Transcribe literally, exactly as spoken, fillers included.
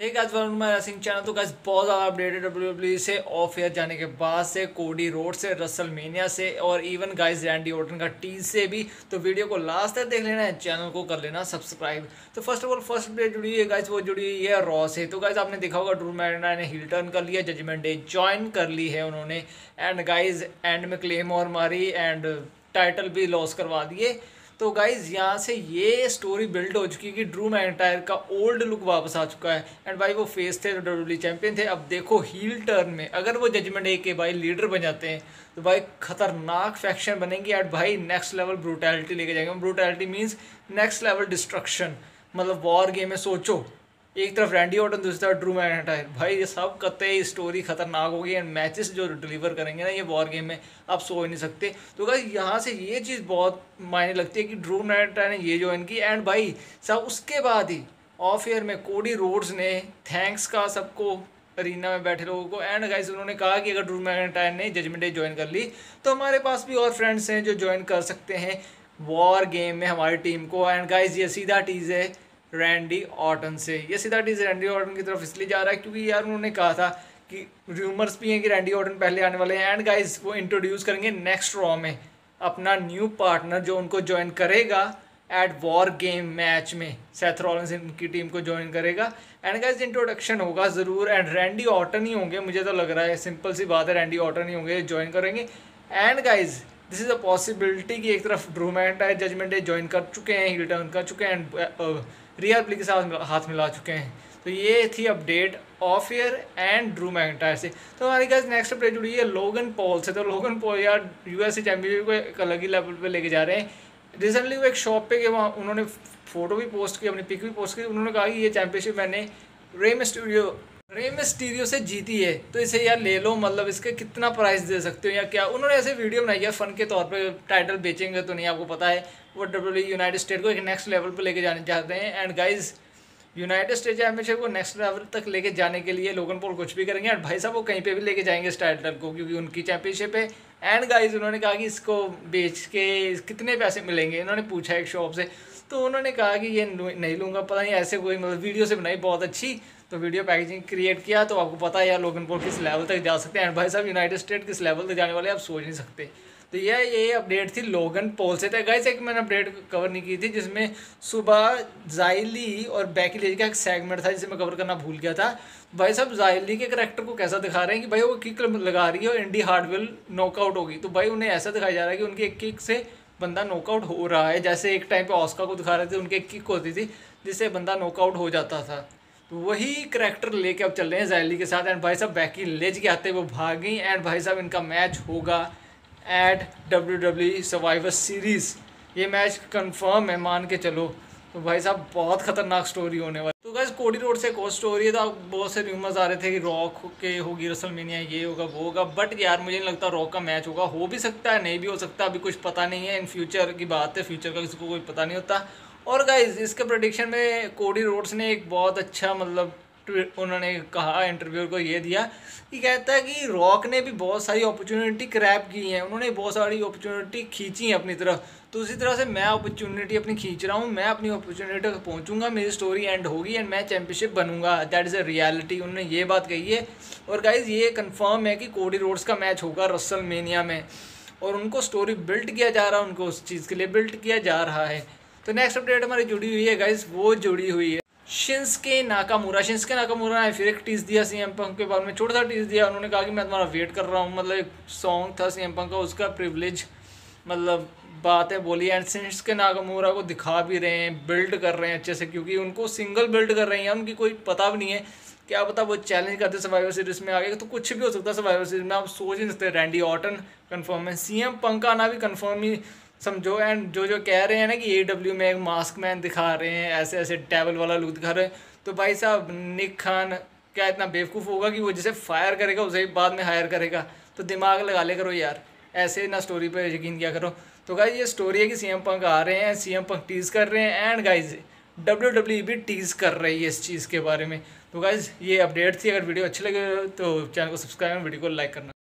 Hey guys, welcome to my wrestling channel. तो guys बहुत ज़्यादा अपडेट है डब्ल्यू डब्ल्यू ई से ऑफ एयर जाने के बाद से, कोडी रोड से, रसलमेनिया से और इवन गाइस रैंडी ऑर्टन का टीज से भी। तो वीडियो को लास्ट तक देख लेना है, चैनल को कर लेना सब्सक्राइब। तो first of all first update जुड़ी है गाइस, वो जुड़ी हुई है रॉ से। तो गाइस आपने देखा होगा ड्रू मैकइंटायर ने हील टर्न कर लिया, जजमेंट डे ज्वाइन कर ली है उन्होंने। एंड गाइस एंड में क्लेम और मारी एंड टाइटल भी लॉस करवा दिए। तो गाइज यहाँ से ये स्टोरी बिल्ड हो चुकी है कि ड्रू मैकइंटायर का ओल्ड लुक वापस आ चुका है। एंड भाई वो फेस थे, डब्ल्यू डब्ल्यू चैंपियन थे। अब देखो हील टर्न में अगर वो जजमेंट डे के भाई लीडर बन जाते हैं तो भाई खतरनाक फैक्शन बनेंगी। एंड भाई नेक्स्ट लेवल ब्रूटैलिटी लेके जाएंगे। Brutality means next level destruction. मतलब वॉर गेम में सोचो, एक तरफ रैंडी ऑर्टन, दूसरी तरफ ड्रू मैकइंटायर। भाई ये सब कतई स्टोरी खतरनाक होगी। एंड मैचेस जो डिलीवर करेंगे ना ये वॉर गेम में, आप सो ही नहीं सकते। तो गाइस यहाँ से ये चीज़ बहुत मायने लगती है कि ड्रू मैकइंटायर ने ये ज्वाइन की। एंड भाई सब उसके बाद ही ऑफ एयर में कोडी रोड्स ने थैंक्स का सबको, अरीना में बैठे लोगों को। एंड गाइस उन्होंने कहा कि अगर ड्रू मैकइंटायर ने जजमेंट डे ज्वाइन कर ली तो हमारे पास भी और फ्रेंड्स हैं जो ज्वाइन कर सकते हैं वॉर गेम में हमारी टीम को। एंड गाइस ये सीधा टीज़ है रैंडी ऑर्टन से। ये सीधा टीज रैंडी ऑर्टन की तरफ इसलिए जा रहा है क्योंकि यार उन्होंने कहा था कि रूमर्स भी हैं कि रैंडी ऑर्टन पहले आने वाले हैं। एंड गाइस वो इंट्रोड्यूस करेंगे नेक्स्ट रॉ में अपना न्यू पार्टनर जो उनको ज्वाइन करेगा एट वॉर गेम मैच में। सेथ रॉलिंस इनकी टीम को ज्वाइन करेगा। एंड गाइस इंट्रोडक्शन होगा ज़रूर। एंड रैंडी ऑर्टन ही होंगे, मुझे तो लग रहा है, सिंपल सी बात है, रैंडी ऑर्टन ही होंगे ज्वाइन करेंगे। And guys this is a possibility कि एक तरफ Drew McIntyre judgment day join कर चुके हैं, हील टर्न कर चुके हैं एंड रिया रिप्ली के साथ हाथ मिला चुके हैं। तो ये थी update of air and Drew McIntyre से। तो हमारी गाइस नेक्स्ट अपडेट जुड़ी है लोगन पॉल से। तो लोगन पॉल यार यूएसए चैंपियनशिप को एक अलग ही लेवल पे लेके जा रहे हैं। रिसेंटली वो एक शॉप पे गए, वहाँ उन्होंने फोटो भी पोस्ट की, अपनी पिक भी पोस्ट की। उन्होंने कहा कि ये चैंपियनशिप मैंने रे मिस्टीरियो रे मिस्टीरियो से जीती है, तो इसे यार ले लो, मतलब इसके कितना प्राइस दे सकते हो या क्या। उन्होंने ऐसे वीडियो बनाई है फन के तौर पे। टाइटल बेचेंगे तो नहीं, आपको पता है वो डब्ल्यू यूनाइटेड स्टेट को एक नेक्स्ट लेवल पे लेके जाने चाहते हैं। And guys United state championship को नेक्स्ट लेवल तक लेके जाने के लिए लोगन पॉल कुछ भी करेंगे। एंड भाई साहब वो कहीं पे भी लेके जाएंगे इस टाइटल को, क्योंकि उनकी चैंपियनशिप है। एंड गाइज उन्होंने कहा कि इसको बेच के कितने पैसे मिलेंगे, उन्होंने पूछा एक शॉप से। तो उन्होंने कहा कि ये नहीं लूँगा, पता नहीं ऐसे कोई, मतलब वीडियो से बनाई बहुत अच्छी, तो वीडियो पैकेजिंग क्रिएट किया। तो आपको पता है यार लोगन पॉल किस लेवल तक जा सकते हैं। एंड भाई साहब यूनाइटेड स्टेट किस लेवल तक जाने वाले आप सोच नहीं सकते। तो यह ये अपडेट थी लोगन पॉल से। तो गाइस एक मैंने अपडेट कवर नहीं की थी जिसमें सुबह जाइली और बैकी लेंच का एक सेगमेंट था जिसे मैं कवर करना भूल गया था। भाई साहब जाइली के करैक्टर को कैसा दिखा रहे हैं कि भाई वो किक लगा रही है और इंडी हार्डवेल नॉकआउट होगी। तो भाई उन्हें ऐसा दिखाया जा रहा है कि उनकी एक किक से बंदा नॉकआउट हो रहा है, जैसे एक टाइम पे ऑस्कर को दिखा रहे थे, उनकी एक किक होती थी जिससे बंदा नॉकआउट हो जाता था। तो वही करैक्टर लेके अब चल रहे हैं जाइली के साथ। एंड भाई साहब बैकी लेंच के आते वो भाग गई। एंड भाई साहब इनका मैच होगा at W W Survivor Series. ये मैच कंफर्म है, मान के चलो। तो भाई साहब बहुत खतरनाक स्टोरी होने वाली। तो गाइस कोडी रोड से एक और स्टोरी है। तो बहुत से रूमर्स आ रहे थे कि रॉक के होगी रसलमेनिया, ये होगा वो होगा। बट यार मुझे नहीं लगता रॉक का मैच होगा। हो भी सकता है, नहीं भी हो सकता, अभी कुछ पता नहीं है। इन फ्यूचर की बात है, फ्यूचर का किसी को कोई पता नहीं होता। और गाइस इसके प्रेडिक्शन में कोडी रोड्स ने एक बहुत अच्छा, मतलब उन्होंने कहा इंटरव्यू को ये दिया कि कहता है कि रॉक ने भी बहुत सारी अपॉर्चुनिटी क्रैप की हैं, उन्होंने बहुत सारी अपॉर्चुनिटी खींची हैं अपनी तरफ। तो उसी तरह से मैं अपॉर्चुनिटी अपनी खींच रहा हूँ, मैं अपनी अपॉर्चुनिटी तक पहुँचूंगा, मेरी स्टोरी एंड होगी एंड मैं चैंपियनशिप बनूंगा। दैट इज़ अ रियलिटी, उन्होंने ये बात कही है। और गाइज ये कन्फर्म है कि कोडी रोड्स का मैच होगा रसलमेनिया में और उनको स्टोरी बिल्ड किया जा रहा है, उनको उस चीज़ के लिए बिल्ड किया जा रहा है। तो नेक्स्ट अपडेट हमारी जुड़ी हुई है गाइज, वो जुड़ी हुई है शिंसके नाकामुरा। शिंसके नाकामुरा ने फिर एक टीज दिया सीएम पंक के बारे में, छोटा सा टीज दिया। उन्होंने कहा कि मैं तुम्हारा वेट कर रहा हूँ। मतलब एक सॉन्ग था सीएम पंक का, उसका प्रिविलेज मतलब बात है बोली। एंड शिंसके नाकामुरा को दिखा भी रहे हैं, बिल्ड कर रहे हैं अच्छे से, क्योंकि उनको सिंगल बिल्ड कर रहे हैं, उनकी कोई पता भी नहीं है। क्या पता वो चैलेंज करते सर्वाइवर सीरीज में आगे, तो कुछ भी हो सकता है सर्वाइवर सीरीज में, आप सोच नहीं सकते। रैंडी ऑर्टन कन्फर्म है, सीएम पंक का आना भी कन्फर्म ही समझो। एंड जो जो कह रहे हैं ना कि ए डब्ल्यू में एक मास्क मैन दिखा रहे हैं, ऐसे ऐसे टेबल वाला लुक दिखा रहे हैं, तो भाई साहब निक खान क्या इतना बेवकूफ़ होगा कि वो जिसे फायर करेगा उसे बाद में हायर करेगा। तो दिमाग लगा ले करो यार, ऐसे ना स्टोरी पे यकीन किया करो। तो गाइज ये स्टोरी है कि सीएम पंक आ रहे हैं, सीएम पंक टीज कर रहे हैं। And guys W W E भी टीज कर रही है इस चीज़ के बारे में। तो गाइज ये अपडेट थी। अगर वीडियो अच्छी लगे तो चैनल को सब्सक्राइब और वीडियो को लाइक करना।